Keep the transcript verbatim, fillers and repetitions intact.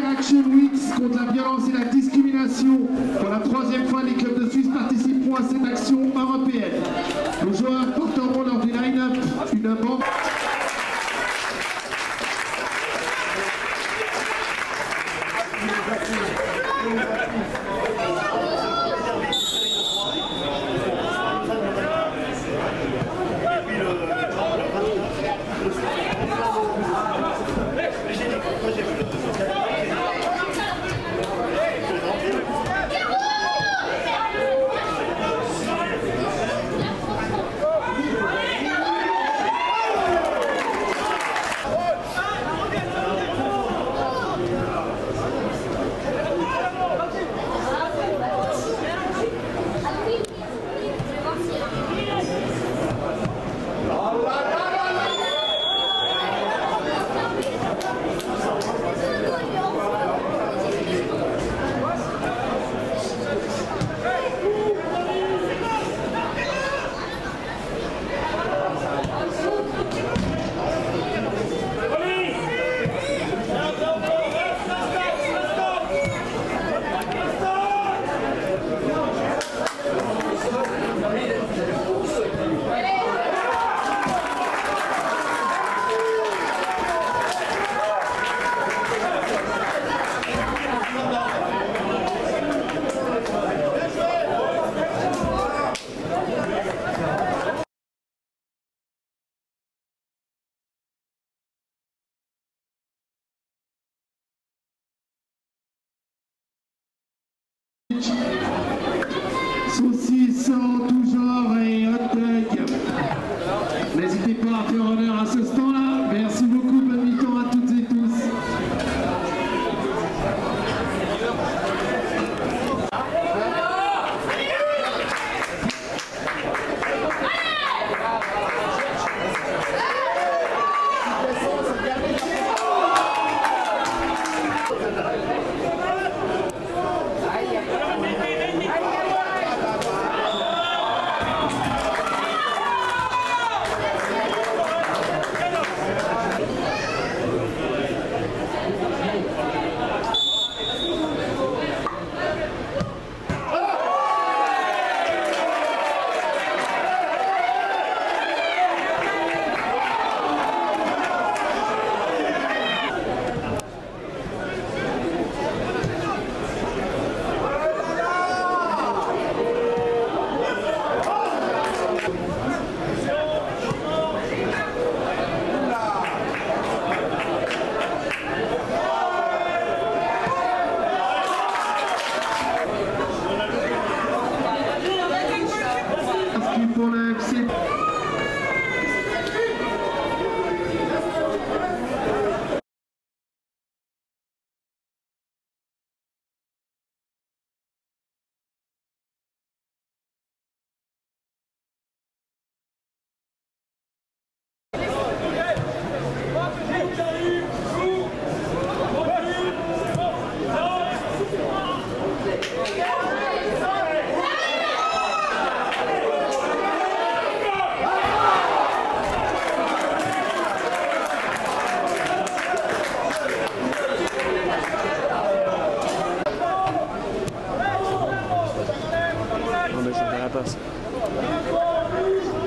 Action Weeks contre la violence et la discrimination. Pour la troisième fois, les clubs de Suisse participeront à cette action européenne. Les joueurs porteront lors du line-up une bande. Saucisson, tout genre et hot dog. N'hésitez pas à faire honneur à ce stand-là. Merci beaucoup, bonne mi-temps à toutes et tous. Pour le F C. Non mais c'est pas la passe.